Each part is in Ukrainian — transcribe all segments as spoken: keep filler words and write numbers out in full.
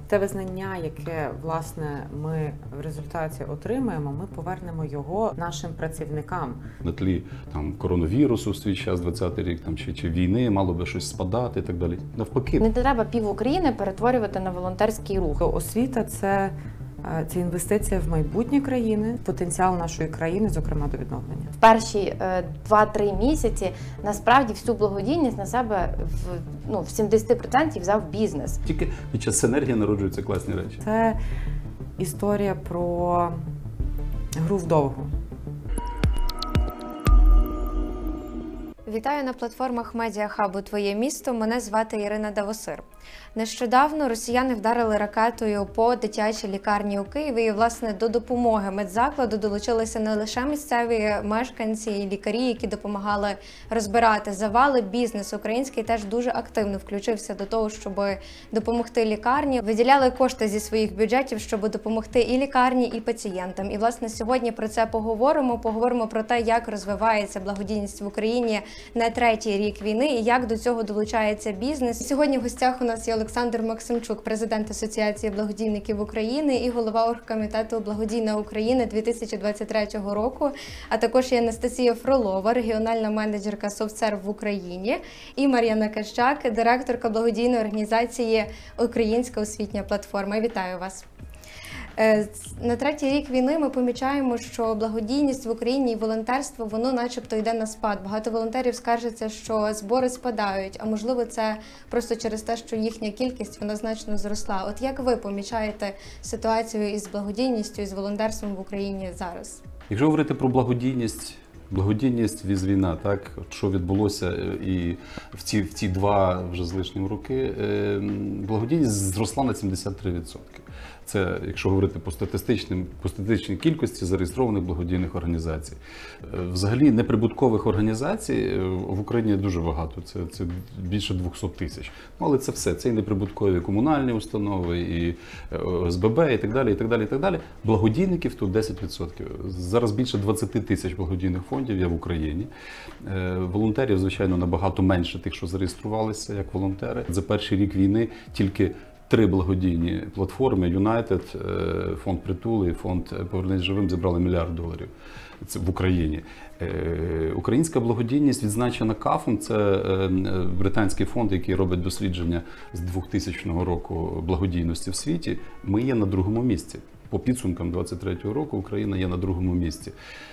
те визнання, яке, власне, ми в результаті отримаємо, ми повернемо його нашим працівникам. На тлі там коронавірусу в свій час, двадцятий рік, там чи, чи війни, мало би щось спадати і так далі. Навпаки. Не треба пів України перетворювати на волонтерський рух. Освіта – це, це інвестиція в майбутнє країни, потенціал нашої країни, зокрема, до відновлення. В перші два-три місяці насправді всю благодійність на себе в, ну, в сімдесят відсотків взяв бізнес. Тільки під час синергії народжуються класні речі. Це історія про гру вдовгу. Вітаю на платформах медіахабу «Твоє місто». Мене звати Ірина Давосир. Нещодавно росіяни вдарили ракетою по дитячій лікарні у Києві. І, власне, до допомоги медзакладу долучилися не лише місцеві мешканці і лікарі, які допомагали розбирати завали. Бізнес український теж дуже активно включився до того, щоб допомогти лікарні. Виділяли кошти зі своїх бюджетів, щоб допомогти і лікарні, і пацієнтам. І, власне, сьогодні про це поговоримо. Поговоримо про те, як розвивається благодійність в Україні на третій рік війни і як до цього долучається бізнес. Сьогодні в гостях у нас є Олександр Максимчук, президент Асоціації благодійників України і голова оргкомітету «Благодійна Україна» дві тисячі двадцять третього року, а також є Анастасія Фролова, регіональна менеджерка SoftServe в Україні, і Мар'яна Кащак, директорка благодійної організації «Українська освітня платформа». Вітаю вас! На третій рік війни ми помічаємо, що благодійність в Україні і волонтерство, воно начебто йде на спад. Багато волонтерів скаржаться, що збори спадають, а можливо це просто через те, що їхня кількість вона значно зросла. От як ви помічаєте ситуацію із благодійністю, із волонтерством в Україні зараз? Якщо говорити про благодійність, благодійність віз війна, так, що відбулося і в ці, в ці два вже з лишнім роки, благодійність зросла на сімдесят три відсотки. Це, якщо говорити по статистичним, по статистичній кількості зареєстрованих благодійних організацій. Взагалі неприбуткових організацій в Україні дуже багато, це, це більше двохсот тисяч. Ну, але це все, це і неприбуткові комунальні установи, і ОСББ, і так далі, і так далі, і так далі. Благодійників тут десять відсотків. Зараз більше двадцять тисяч благодійних фондів є в Україні. Волонтерів, звичайно, набагато менше тих, що зареєструвалися як волонтери. За перший рік війни тільки три благодійні платформи Юнайтед, фонд «Притул» і фонд «Повернись живим» зібрали мільярд доларів в Україні. Українська благодійність відзначена КАФом, це британський фонд, який робить дослідження з двохтисячного року благодійності в світі. Ми є на другому місці. По підсумкам двадцять третього року Україна є на другому місці.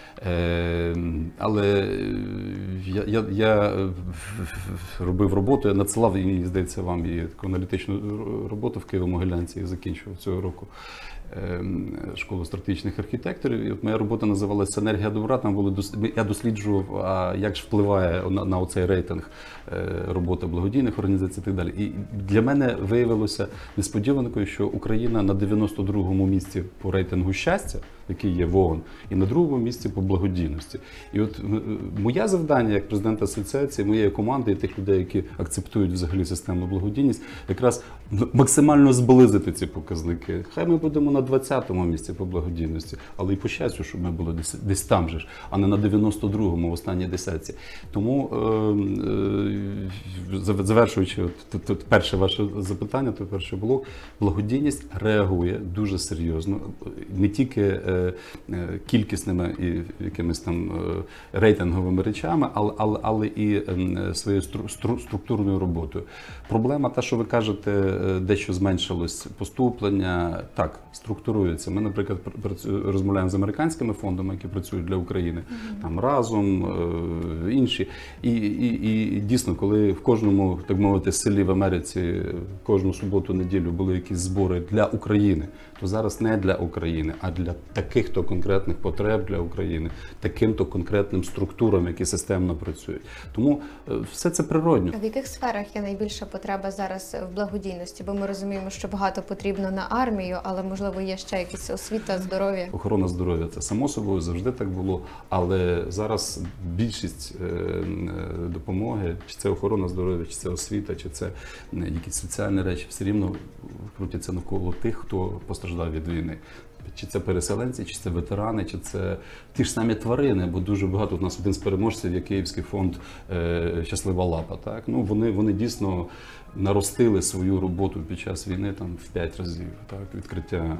Але я, я, я робив роботу, я надсилав, і, здається, вам і таку аналітичну роботу в Києво-Могилянці, закінчував цього року школу стратегічних архітекторів. І от моя робота називалася «Синергія добра». Там було, я досліджував, а як ж впливає на, на оцей рейтинг робота благодійних організацій і так далі. І для мене виявилося несподіванкою, що Україна на дев'яносто другому місці по рейтингу щастя, який є в ООН, і на другому місці по благодійності. І от моє завдання як президента асоціації, моєї команди і тих людей, які акцептують взагалі системну благодійність, якраз максимально зблизити ці показники. Хай ми будемо на двадцятому місці по благодійності, але і по щастю, щоб ми були десь, десь там же ж, а не на дев'яносто другому в останній десятці. Тому, е, е, завершуючи от, тут, тут перше ваше запитання, то перший блок, благодійність реагує дуже серйозно, не тільки е, е, кількісними і якимись там е, рейтинговими речами, але, але, але і е, своєю стру, стру, структурною роботою. Проблема та, що ви кажете, дещо зменшилось поступлення, так, структурується. Ми, наприклад, розмовляємо з американськими фондами, які працюють для України, mm-hmm. там разом, е, інші. І, і, і дійсно, коли в кожному, так мовити, селі в Америці кожну суботу-неділю були якісь збори для України, то зараз не для України, а для таких-то конкретних потреб для України, таким-то конкретним структурам, які системно працюють. Тому все це природньо. А в яких сферах є найбільша потреба зараз в благодійності? Бо ми розуміємо, що багато потрібно на армію, але, можливо, є ще якісь освіта, здоров'я? Охорона здоров'я – це само собою, завжди так було, але зараз більшість допомоги, чи це охорона здоров'я, чи це освіта, чи це якісь соціальні речі, все рівно крутяться навколо тих, хто постраждав від війни. Чи це переселенці, чи це ветерани, чи це ті ж самі тварини, бо дуже багато. У нас один з переможців є Київський фонд е, «Щаслива лапа». Так? Ну, вони, вони дійсно наростили свою роботу під час війни там, в п'ять разів. Так? Відкриття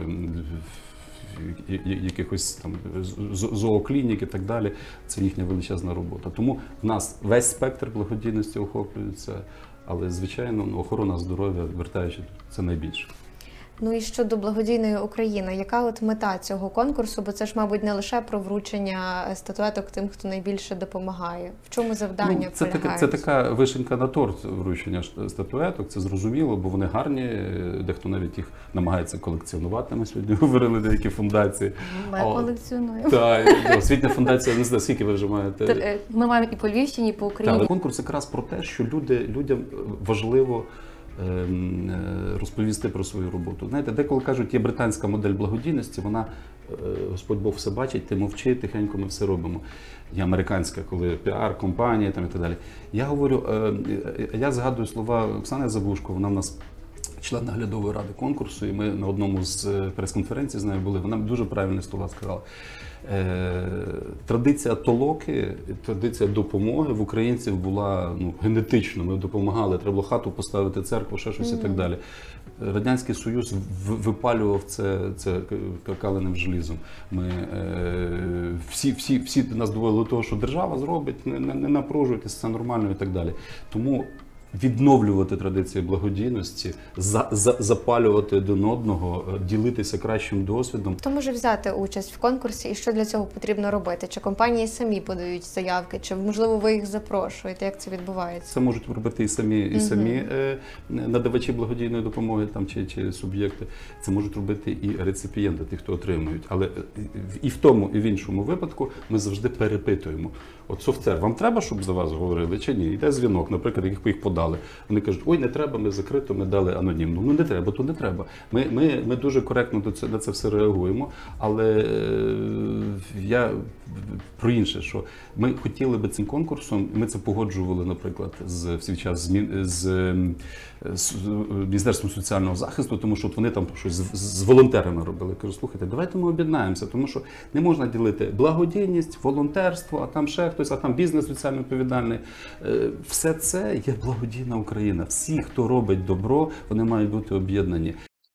е, якихось там зооклінік і так далі. Це їхня величезна робота. Тому в нас весь спектр благодійності охоплюється, але, звичайно, охорона здоров'я, вертаючи, це найбільше. Ну і щодо благодійної України, яка от мета цього конкурсу? Бо це ж, мабуть, не лише про вручення статуеток тим, хто найбільше допомагає. В чому завдання ну, це полягають? Така, це така вишенька на торт вручення статуеток, це зрозуміло, бо вони гарні, дехто навіть їх намагається колекціонувати. Ми сьогодні говорили деякі фундації. Ми колекціонуємо. Так, освітня фундація, не знаю, скільки ви вже маєте? Ми маємо і по Львівщині, і по Україні. Так, конкурс якраз про те, що люди, людям важливо розповісти про свою роботу. Знаєте, деколи кажуть, є британська модель благодійності, вона, Господь Бог все бачить, ти мовчи, тихенько ми все робимо. Є американська, коли піар, компанія там і так далі. Я говорю, я згадую слова Оксани Забушко, вона в нас член наглядової ради конкурсу, і ми на одному з прес-конференцій з нею були, вона дуже правильні слова сказала. Традиція толоки, традиція допомоги в українців була ну, генетично, ми допомагали, треба було хату поставити, церкву, ще щось mm-hmm. і так далі. Радянський Союз випалював це, це каленим желізом. Ми, е, всі, всі, всі нас довели до того, що держава зробить, не, не, не напружуйтесь, це нормально і так далі. Тому відновлювати традиції благодійності, за, за, запалювати один одного, ділитися кращим досвідом. Хто може взяти участь в конкурсі і що для цього потрібно робити? Чи компанії самі подають заявки, чи, можливо, ви їх запрошуєте? Як це відбувається? Це можуть робити і самі, і самі е, надавачі благодійної допомоги там, чи, чи суб'єкти. Це можуть робити і реципієнти, ті, хто отримують. Але і в тому, і в іншому випадку ми завжди перепитуємо. От софтвер, вам треба, щоб за вас говорили, чи ні? Йде дзвінок, наприклад, яких їх подали. Вони кажуть, ой, не треба, ми закрито, ми дали анонімно. Ну не треба, то не треба. Ми, ми, ми дуже коректно до це, на це все реагуємо, але е, я про інше, що ми хотіли би цим конкурсом, ми це погоджували, наприклад, з, в свій час з, з, з Міністерством соціального захисту, тому що от вони там щось з, з волонтерами робили. Я кажу, слухайте, давайте ми об'єднаємося, тому що не можна ділити благодійність, волонтерство, а там ще хтось, а там бізнес соціально відповідальний. Все це є благодійна Україна. Всі, хто робить добро, вони мають бути об'єднані.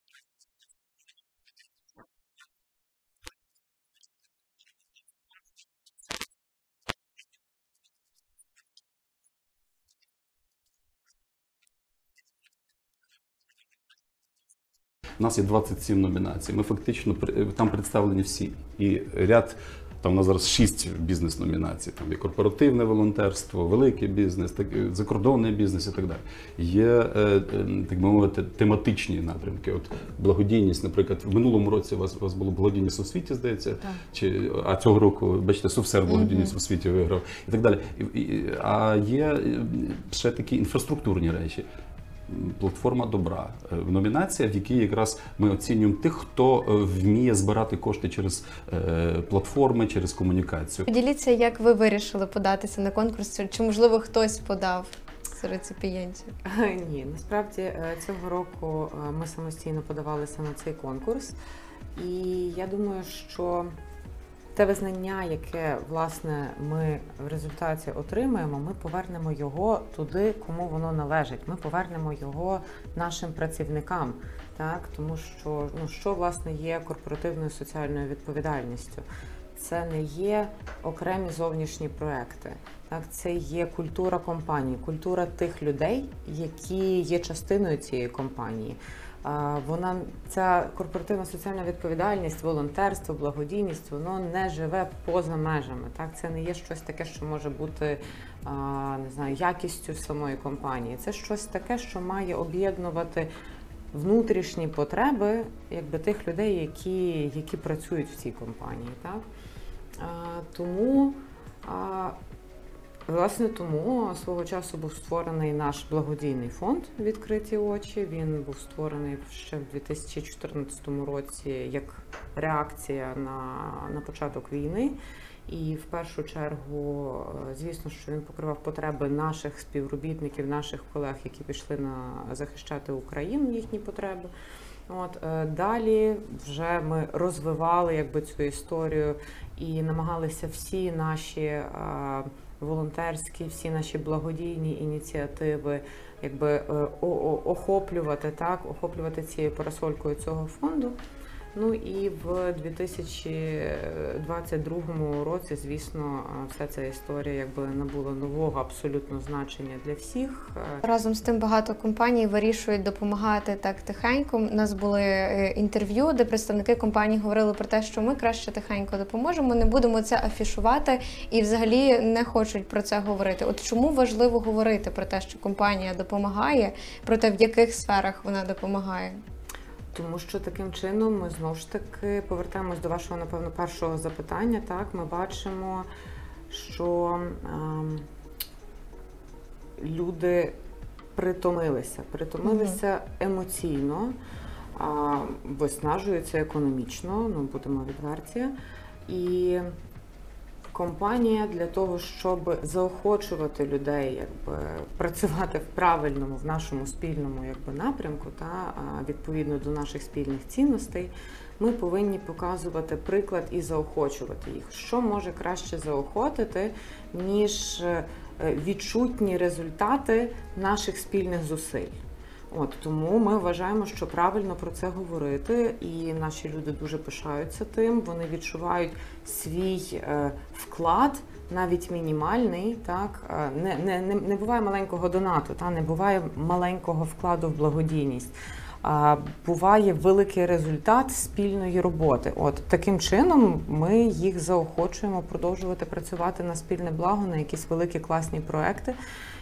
У нас є двадцять сім номінацій. Ми фактично там представлені всі. І ряд, там у нас зараз шість бізнес-номінацій. Там є корпоративне волонтерство, великий бізнес, так, закордонний бізнес і так далі. Є, так би мовити, тематичні напрямки. От благодійність, наприклад, в минулому році у вас, у вас було благодійність у світі, здається, чи, а цього року, бачите, Совсер благодійність mm-hmm. у світі виграв і так далі. І, і, а є ще такі інфраструктурні речі. Платформа добра. Номінація, в якій якраз ми оцінюємо тих, хто вміє збирати кошти через платформи, через комунікацію. Поділіться, як ви вирішили податися на конкурс, чи, можливо, хтось подав з реципієнтів? Ні, насправді цього року ми самостійно подавалися на цей конкурс. І я думаю, що те визнання, яке, власне, ми в результаті отримаємо, ми повернемо його туди, кому воно належить. Ми повернемо його нашим працівникам, так? Тому що, ну, що, власне, є корпоративною соціальною відповідальністю? Це не є окремі зовнішні проекти. Так? Це є культура компанії, культура тих людей, які є частиною цієї компанії. Вона, ця корпоративна соціальна відповідальність, волонтерство, благодійність, воно не живе поза межами. Так? Це не є щось таке, що може бути, не знаю, якістю самої компанії. Це щось таке, що має об'єднувати внутрішні потреби, якби, тих людей, які, які працюють в цій компанії. Так? Тому Власне, тому свого часу був створений наш благодійний фонд «Відкриті очі». Він був створений ще в дві тисячі чотирнадцятому році як реакція на, на початок війни. І в першу чергу, звісно, що він покривав потреби наших співробітників, наших колег, які пішли на захищати Україну, їхні потреби. От е, далі вже ми розвивали якби цю історію і намагалися всі наші е, волонтерські, всі наші благодійні ініціативи якби е, о- о- охоплювати, так, охоплювати цією парасолькою цього фонду. Ну і в дві тисячі двадцять другому році, звісно, вся ця історія якби набула нового абсолютно значення для всіх. Разом з тим багато компаній вирішують допомагати так тихенько. У нас були е, інтерв'ю, де представники компаній говорили про те, що ми краще тихенько допоможемо, не будемо це афішувати і взагалі не хочуть про це говорити. От чому важливо говорити про те, що компанія допомагає, про те, в яких сферах вона допомагає? Тому що таким чином ми знову ж таки повертаємось до вашого, напевно, першого запитання. Так, ми бачимо, що ем, люди притомилися, притомилися емоційно, а, виснажуються економічно, ну будемо відверті. І компанія для того, щоб заохочувати людей якби, працювати в правильному, в нашому спільному якби, напрямку, та, відповідно до наших спільних цінностей, ми повинні показувати приклад і заохочувати їх. Що може краще заохотити, ніж відчутні результати наших спільних зусиль. От, тому ми вважаємо, що правильно про це говорити, і наші люди дуже пишаються тим, вони відчувають свій е, вклад, навіть мінімальний, так, е, не, не, не, не буває маленького донату, та, не буває маленького вкладу в благодійність. А буває великий результат спільної роботи. От таким чином ми їх заохочуємо продовжувати працювати на спільне благо, на якісь великі класні проекти.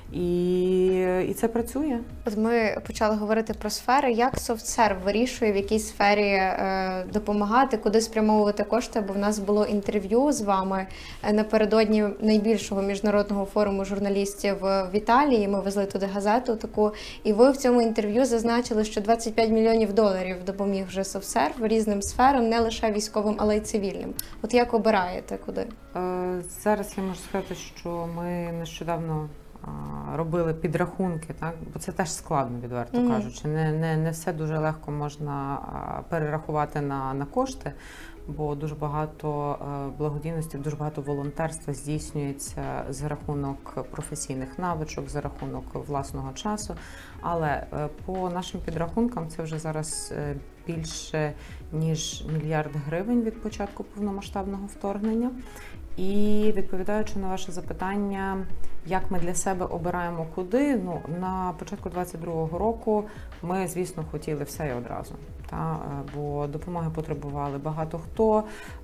І, і це працює. От ми почали говорити про сфери. Як SoftServe вирішує, в якій сфері е, допомагати, куди спрямовувати кошти? Бо в нас було інтерв'ю з вами напередодні найбільшого міжнародного форуму журналістів в Італії. Ми везли туди газету таку. І ви в цьому інтерв'ю зазначили, що двадцять п'ять мільйонів доларів допоміг вже SoftServe різним сферам, не лише військовим, але й цивільним. От як обираєте, куди? Е, зараз я можу сказати, що ми нещодавно робили підрахунки, так, бо це теж складно, відверто mm-hmm. кажучи. Не, не, не все дуже легко можна перерахувати на, на кошти, бо дуже багато благодійності, дуже багато волонтерства здійснюється за рахунок професійних навичок, за рахунок власного часу. Але по нашим підрахункам це вже зараз більше ніж мільярд гривень від початку повномасштабного вторгнення. І відповідаючи на ваше запитання, як ми для себе обираємо куди, ну, на початку двадцять другого року ми, звісно, хотіли все і одразу. Та? Бо допомоги потребували багато хто,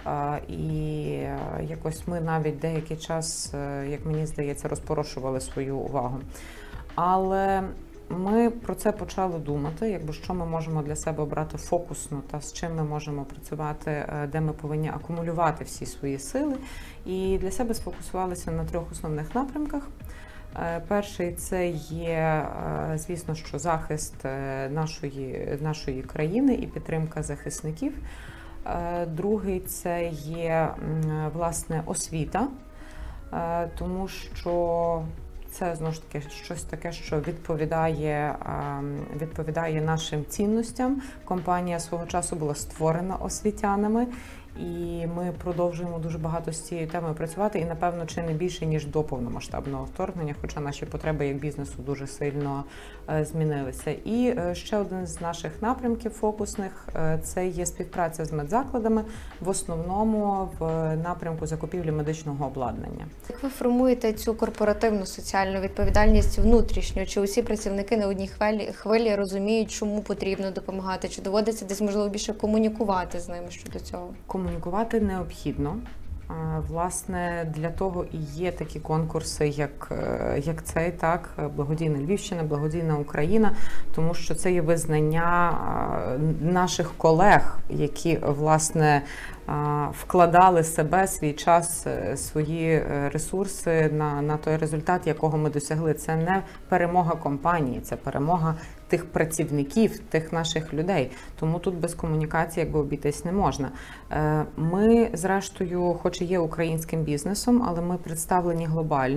і якось ми навіть деякий час, як мені здається, розпорошували свою увагу. Але ми про це почали думати, якби що ми можемо для себе обрати фокусно та з чим ми можемо працювати, де ми повинні акумулювати всі свої сили. І для себе сфокусувалися на трьох основних напрямках. Перший – це є, звісно, що захист нашої, нашої країни і підтримка захисників. Другий – це є, власне, освіта, тому що це, знову ж таки, щось таке, що відповідає, відповідає нашим цінностям. Компанія свого часу була створена освітянами, і ми продовжуємо дуже багато з цією темою працювати, і, напевно, чи не більше, ніж до повномасштабного вторгнення, хоча наші потреби як бізнесу дуже сильно змінилися. І ще один з наших напрямків фокусних – це є співпраця з медзакладами, в основному в напрямку закупівлі медичного обладнання. Як ви формуєте цю корпоративну соціальну відповідальність внутрішню? Чи усі працівники на одній хвилі, хвилі розуміють, чому потрібно допомагати? Чи доводиться десь, можливо, більше комунікувати з ними щодо цього? Комунікувати необхідно. Власне, для того і є такі конкурси, як, як цей, так, благодійна Львівщина, благодійна Україна, тому що це є визнання наших колег, які, власне, вкладали себе, свій час, свої ресурси на, на той результат, якого ми досягли. Це не перемога компанії, це перемога тих працівників, тих наших людей. Тому тут без комунікації якби обійтись не можна. Ми, зрештою, хоч і є українським бізнесом, але ми представлені глобально.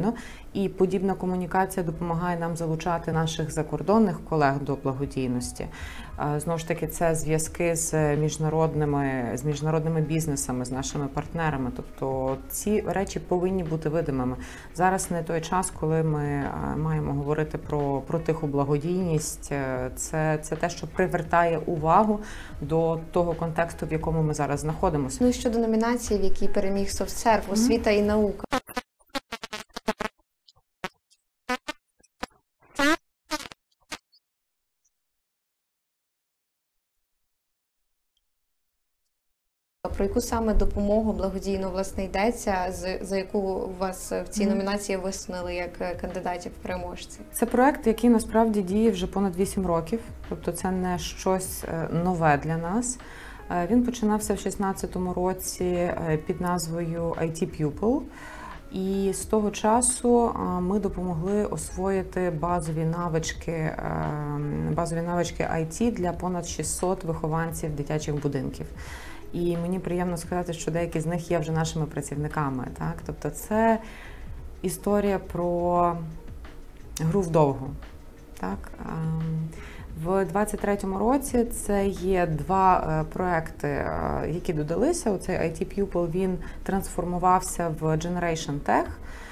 І подібна комунікація допомагає нам залучати наших закордонних колег до благодійності. Знову ж таки, це зв'язки з міжнародними, з міжнародними бізнесами, з нашими партнерами. Тобто ці речі повинні бути видимими. Зараз не той час, коли ми маємо говорити про, про тиху благодійність. Це, це те, що привертає увагу до того контексту, в якому ми зараз знаходимося. Ну і щодо номінації, в якій переміг SoftServe, освіта і наука. Про яку саме допомогу благодійну, власне, йдеться, з- за яку вас в цій Мгм. номінації висунули як кандидатів в переможці? Це проект, який насправді діє вже понад вісім років, тобто це не щось е, нове для нас. Е, Він починався в шістнадцятому році е, під назвою ай ті Pupil. І з того часу е, ми допомогли освоїти базові навички, е, базові навички ай ті для понад шістсот вихованців дитячих будинків. І мені приємно сказати, що деякі з них є вже нашими працівниками. Так? Тобто це історія про гру вдовгу. Так? Ем, В двадцять третьому році це є два е, проекти, е, які додалися. Оцей ай ті Pupil, він трансформувався в Generation Tech,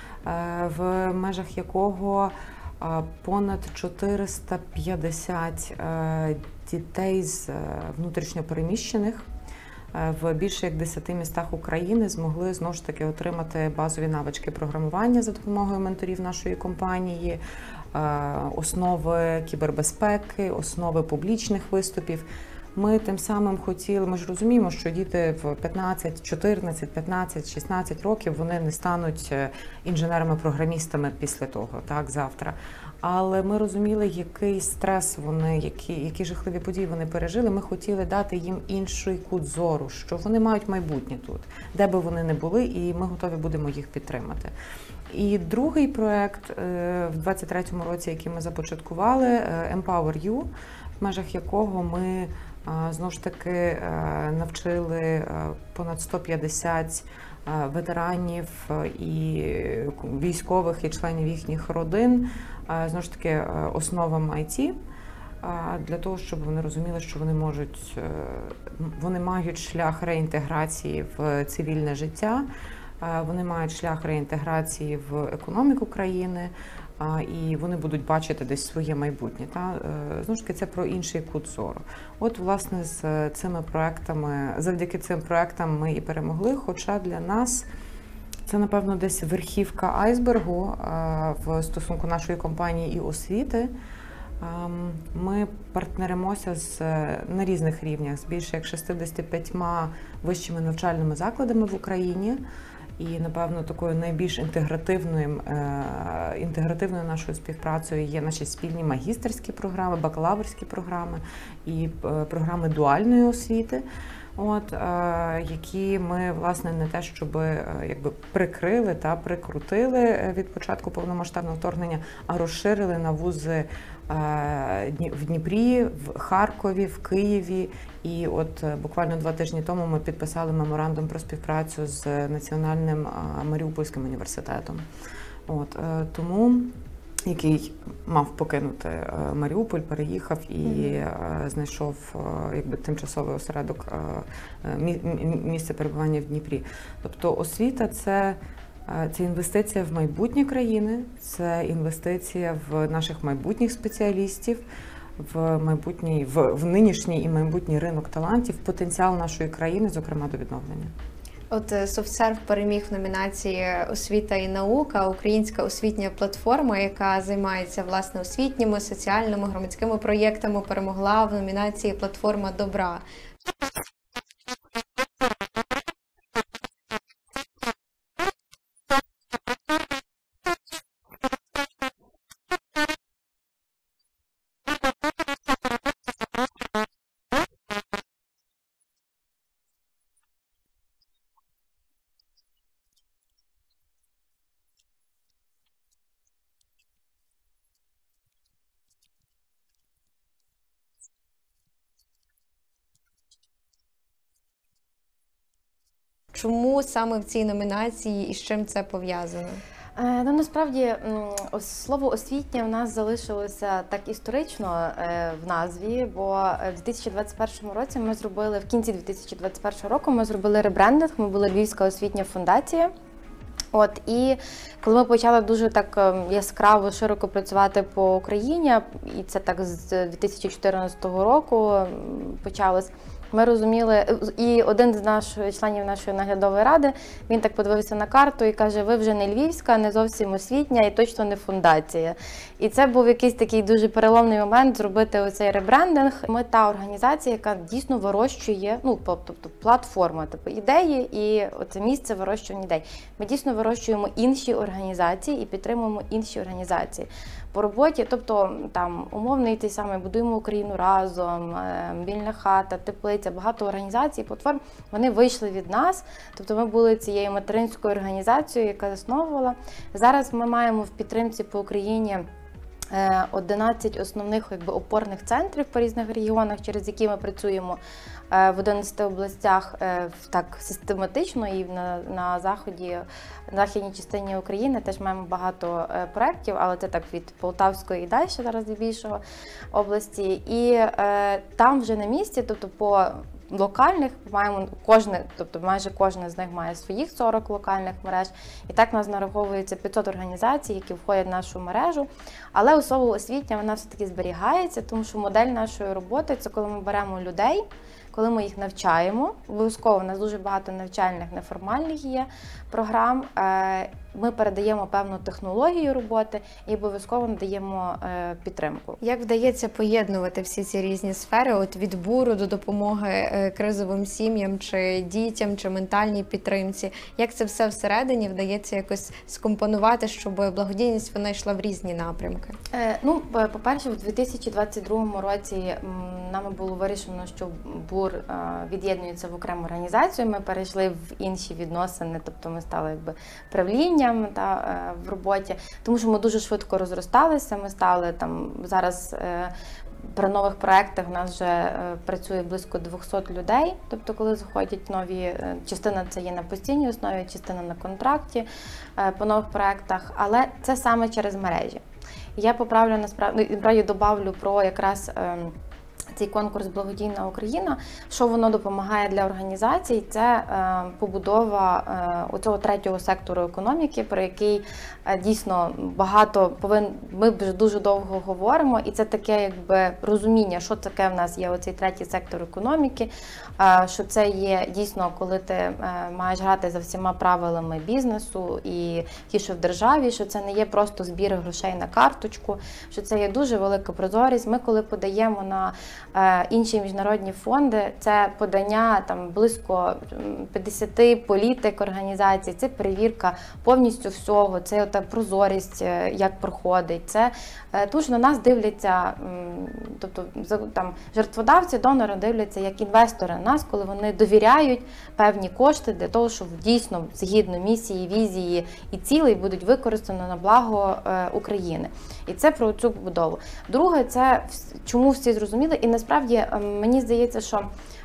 е, в межах якого е, понад чотириста п'ятдесят е, дітей з е, внутрішньопереміщених е, в більше як десяти містах України змогли знову ж таки отримати базові навички програмування за допомогою менторів нашої компанії, е, основи кібербезпеки, основи публічних виступів. Ми тим самим хотіли, ми ж розуміємо, що діти в п'ятнадцять, чотирнадцять, п'ятнадцять, шістнадцять років вони не стануть інженерами-програмістами після того, так, завтра. Але ми розуміли, який стрес вони, які, які жахливі події вони пережили. Ми хотіли дати їм інший кут зору, що вони мають майбутнє тут, де би вони не були, і ми готові будемо їх підтримати. І другий проект в двадцять третьому році, який ми започаткували, Empower You, в межах якого ми знову ж таки навчили понад сто п'ятдесят ветеранів і військових і членів їхніх родин, знову ж таки, основам ай ті, для того, щоб вони розуміли, що вони можуть, вони мають шлях реінтеграції в цивільне життя, вони мають шлях реінтеграції в економіку країни, і вони будуть бачити десь своє майбутнє. Та? Знову ж таки, це про інший кут зору. От, власне, з цими проектами, завдяки цим проектам ми і перемогли, хоча для нас це, напевно, десь верхівка айсбергу в стосунку нашої компанії і освіти. Ми партнеримося з, на різних рівнях з більше як шістдесятьма п'ятьма вищими навчальними закладами в Україні. І, напевно, такою найбільш інтегративною, інтегративною нашою співпрацею є наші спільні магістерські програми, бакалаврські програми і програми дуальної освіти, от, які ми, власне, не те, щоб якби прикрили та прикрутили від початку повномасштабного вторгнення, а розширили на вузи в Дніпрі, в Харкові, в Києві. І от буквально два тижні тому ми підписали меморандум про співпрацю з Національним Маріупольським університетом. От, тому, який мав покинути Маріуполь, переїхав і mm-hmm. знайшов якби тимчасовий осередок, місце перебування в Дніпрі. Тобто освіта – це Це інвестиція в майбутнє країни, це інвестиція в наших майбутніх спеціалістів, в майбутній, в, в нинішній і майбутній ринок талантів, потенціал нашої країни, зокрема, до відновлення. От SoftServe переміг в номінації «Освіта і наука», українська освітня платформа, яка займається, власне, освітніми, соціальними, громадськими проєктами, перемогла в номінації «Платформа добра». Чому саме в цій номінації і з чим це пов'язано? Е, Ну, насправді м, ос- слово освітнє в нас залишилося так історично е, в назві, бо е, в дві тисячі двадцять першому році ми зробили, в кінці дві тисячі двадцять першого року ми зробили ребрендинг, ми були Львівська освітня фундація. От, і коли ми почали дуже так ем, яскраво, широко працювати по Україні, і це так з дві тисячі чотирнадцятого року ем, почалось, ми розуміли, і один з наших членів нашої наглядової ради, він так подивився на карту і каже: ви вже не львівська, не зовсім освітня і точно не фундація. І це був якийсь такий дуже переломний момент зробити оцей ребрендинг. Ми та організація, яка дійсно вирощує, ну, тобто платформа, типу ідеї, і оце місце вирощування ідей. Ми дійсно вирощуємо інші організації і підтримуємо інші організації по роботі, тобто там умовний той самий «Будуємо Україну разом», «Вільна хата», «Теплиця», багато організацій, платформ, вони вийшли від нас, тобто ми були цією материнською організацією, яка засновувала. Зараз ми маємо в підтримці по Україні одинадцять основних, якби, опорних центрів по різних регіонах, через які ми працюємо в одинадцяти областях так систематично, і на, на заході, на західній частині України теж маємо багато проєктів, але це так від Полтавської і далі, зараз більшого області. І е, там вже на місці, тобто по локальних маємо кожне, тобто майже кожна з них має своїх сорок локальних мереж. І так у нас нараховується п'ятсот організацій, які входять в нашу мережу. Але особа освітня, вона все-таки зберігається, тому що модель нашої роботи – це коли ми беремо людей, коли ми їх навчаємо. Обов'язково у нас дуже багато навчальних неформальних є програм. Ми передаємо певну технологію роботи і обов'язково надаємо підтримку. Як вдається поєднувати всі ці різні сфери, от від буру до допомоги кризовим сім'ям, чи дітям, чи ментальній підтримці? Як це все всередині вдається якось скомпонувати, щоб благодійність вона йшла в різні напрямки? Ну, по-перше, в дві тисячі двадцять другому році нами було вирішено, що бур від'єднується в окрему організацію. Ми перейшли в інші відносини, тобто ми стали якби правлінням та в роботі, тому що ми дуже швидко розросталися. Ми стали там зараз. При нових проєктах у нас вже працює близько двохсот людей, тобто коли заходять нові, частина це є на постійній основі, частина на контракті по нових проєктах, але це саме через мережі. Я поправлю, насправді, насправді добавлю про якраз цей конкурс «Благодійна Україна», що воно допомагає для організацій, це е, побудова е, оцього третього сектору економіки, про який е, дійсно багато повин... ми вже дуже довго говоримо, і це таке якби розуміння, що таке в нас є оцей третій сектор економіки, е, що це є дійсно, коли ти е, маєш грати за всіма правилами бізнесу і ті, що в державі, що це не є просто збір грошей на карточку, що це є дуже велика прозорість. Ми коли подаємо на інші міжнародні фонди, це подання там близько п'ятдесяти політик організацій, це перевірка повністю всього, це ота прозорість, як проходить, це тому що на нас дивляться, тобто там жертводавці, донори дивляться як інвестори на нас, коли вони довіряють певні кошти для того, щоб дійсно згідно місії, візії і цілей будуть використані на благо України. І це про цю побудову. Друге, це чому всі зрозуміли, і насправді мені здається, що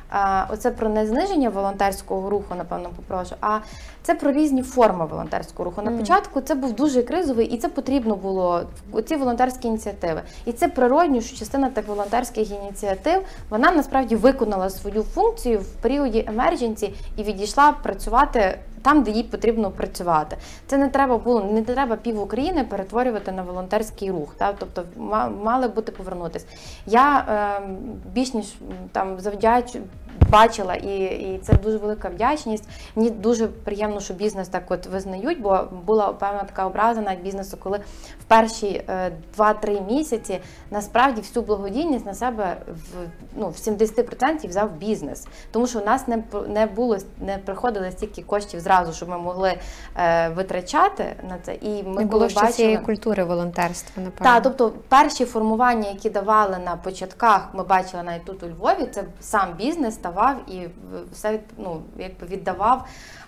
оце про не зниження волонтерського руху, напевно, попрошу, а це про різні форми волонтерського руху. На mm. початку це був дуже кризовий, і це потрібно було, ці волонтерські ініціативи. І це природньо, що частина тих волонтерських ініціатив, вона насправді виконала свою функцію в періоді емердженсі і відійшла працювати там, де їй потрібно працювати. Це не треба було, не треба пів України перетворювати на волонтерський рух, так? Тобто мали бути повернутися. Я е, більш ніж там завдячу, бачила, і, і це дуже велика вдячність. Мені дуже приємно, що бізнес так от визнають, бо була певна така образа навіть бізнесу, коли в перші е, два-три місяці насправді всю благодійність на себе в, ну, в сімдесят відсотків взяв бізнес. Тому що у нас не, не було, не приходило стільки коштів зразу, щоб ми могли е, витрачати на це. І ми не було ще бачили... цієї культури волонтерства, напевно. Так, тобто перші формування, які давали на початках, ми бачили навіть тут у Львові, це сам бізнес давав працював і все ну, якби віддавав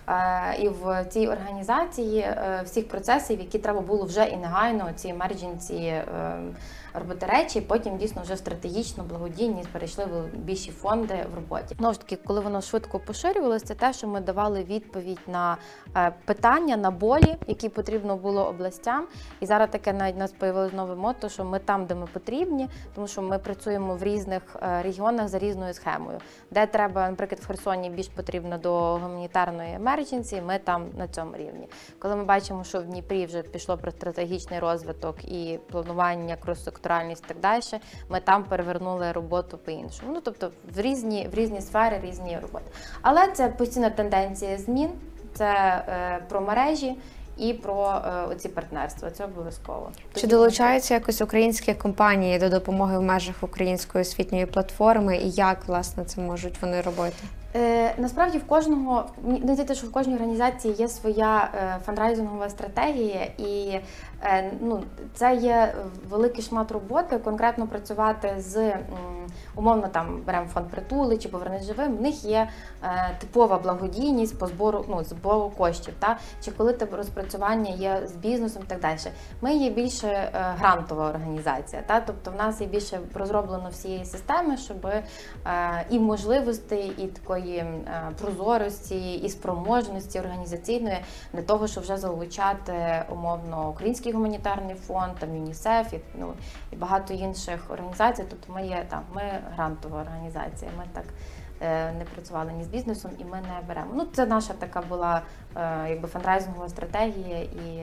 е, і в цій організації е, всіх процесів, які треба було вже і негайно ці емердженсі е, робити речі, потім дійсно вже стратегічно, благодійність перейшли в більші фонди в роботі. Знову ж таки, коли воно швидко поширювалося, це те, що ми давали відповідь на е, питання, на болі, які потрібно було областям. І зараз таке навіть у нас появилось нове мото, що ми там, де ми потрібні, тому що ми працюємо в різних е, регіонах за різною схемою. Де треба, наприклад, в Херсоні більш потрібно до гуманітарної емердженсі, ми там на цьому рівні. Коли ми бачимо, що в Дніпрі вже пішло про стратегічний розвиток і планування, крос-секторальність і так далі, ми там перевернули роботу по-іншому. Ну, тобто в різні, в різні сфери, різні роботи. Але це постійна тенденція змін, це е, про мережі і про е, оці партнерства. Це обов'язково. Чи долучаються якось українські компанії до допомоги в межах української освітньої платформи і як, власне, це можуть вони робити? Е, насправді в кожного, мені здається, що в кожній організації є своя е, фандрайзингова стратегія, і е, ну, це є великий шмат роботи, конкретно працювати з, м, умовно, там, беремо фонд «Притули» чи «Повернись живим», в них є е, типова благодійність по збору, ну, збору коштів, та? Чи коли тебе розпрацювання є з бізнесом і так далі. Ми є більше е, грантова організація, та? Тобто в нас є більше розроблено всієї системи, щоб е, і можливостей, і такої прозорості і спроможності організаційної для того, щоб вже залучати умовно Український гуманітарний фонд, там ЮНІСЕФ і, ну, і багато інших організацій. Тобто ми є там, ми грантова організація. Ми так е, не працювали ні з бізнесом, і ми не беремо. Ну, це наша така була е, якби фандрайзингова стратегія і.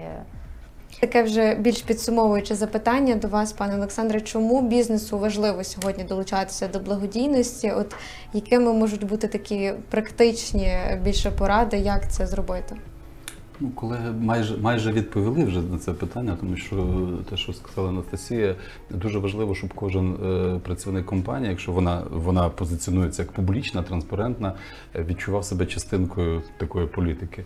Таке вже більш підсумовуюче запитання до вас, пане Олександре, чому бізнесу важливо сьогодні долучатися до благодійності? От якими можуть бути такі практичні більше поради, як це зробити? Ну, колеги майже майже відповіли вже на це питання, тому що те, що сказала Анастасія, дуже важливо, щоб кожен е, працівник компанії, якщо вона вона позиціонується як публічна, транспарентна, відчував себе частинкою такої політики.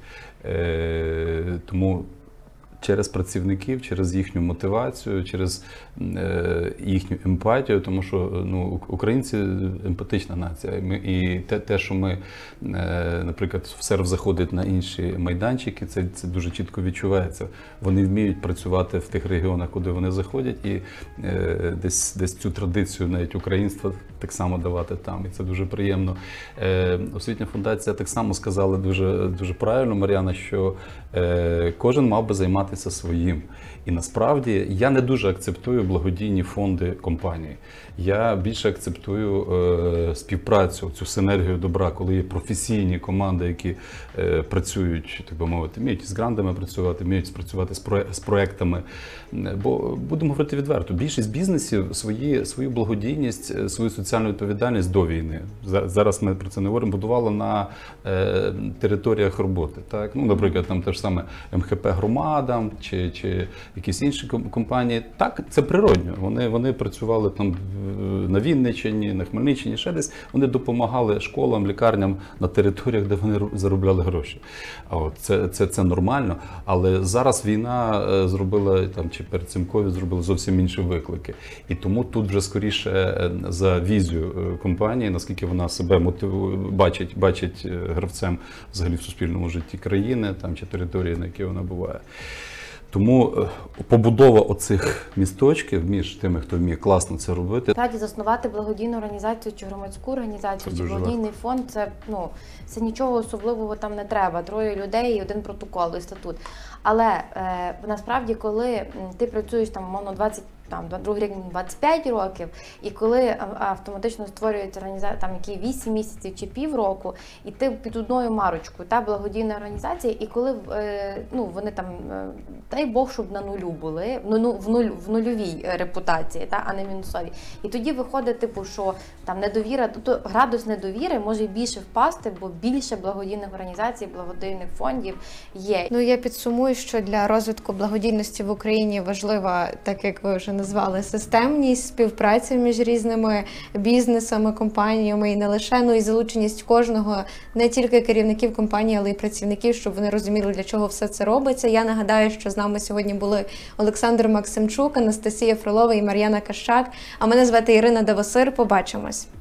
Е, тому через працівників, через їхню мотивацію, через е, їхню емпатію, тому що ну, українці емпатична нація. І, ми, і те, те, що ми, е, наприклад, в серф заходить на інші майданчики, це, це дуже чітко відчувається. Вони вміють працювати в тих регіонах, куди вони заходять, і е, десь, десь цю традицію навіть українства так само давати там. І це дуже приємно. Е, Освітня фундація так само сказала дуже, дуже правильно, Мар'яна, що е, кожен мав би займатися своїм. І насправді я не дуже акцептую благодійні фонди компанії. Я більше акцептую е, співпрацю, цю синергію добра, коли є професійні команди, які е, працюють, так би мовити, вміють з грантами працювати, вміють працювати з, про, з проектами. Бо, будемо говорити відверто, більшість бізнесів свої, свою благодійність, свою соціальну відповідальність до війни, зараз ми про це не говоримо, будували на е, територіях роботи. Так? Ну, наприклад, там те ж саме ем ха пе громадам чи, чи якісь інші компанії. Так, це природньо. Вони, вони працювали там на Вінниччині, на Хмельниччині, ще десь. Вони допомагали школам, лікарням на територіях, де вони заробляли гроші. А от це, це, це нормально. Але зараз війна зробила, там, чи перед цим ковід зробила зовсім інші виклики. І тому тут вже скоріше за візію компанії, наскільки вона себе мотивує, бачить, бачить гравцем взагалі в суспільному житті країни там, чи території, на якій вона буває. Тому побудова оцих місточків між тими, хто вміє класно це робити. Справді, заснувати благодійну організацію чи громадську організацію, це чи благодійний фонд, це, ну, це нічого особливого там не треба. Троє людей і один протокол і статут. Але е, насправді, коли ти працюєш там, мовно, двадцять, там, другий рік двадцять п'ять років, і коли автоматично створюється організація, там, які вісім місяців чи півроку, і ти під одною марочкою, та благодійна організація, і коли е, ну, вони там, е, дай Бог, щоб на нулю були, ну, в, нуль, в нульовій репутації, та, а не мінусовій. І тоді виходить, типу, що там недовіра, то градус недовіри може більше впасти, бо більше благодійних організацій, благодійних фондів є. Ну, я підсумую, що для розвитку благодійності в Україні важлива, так як ви вже назвали, системність, співпраця між різними бізнесами, компаніями і не лише, ну і залученість кожного, не тільки керівників компанії, але й працівників, щоб вони розуміли, для чого все це робиться. Я нагадаю, що з нами сьогодні були Олександр Максимчук, Анастасія Фролова і Мар'яна Кащак. А мене звати Ірина Давосир. Побачимось.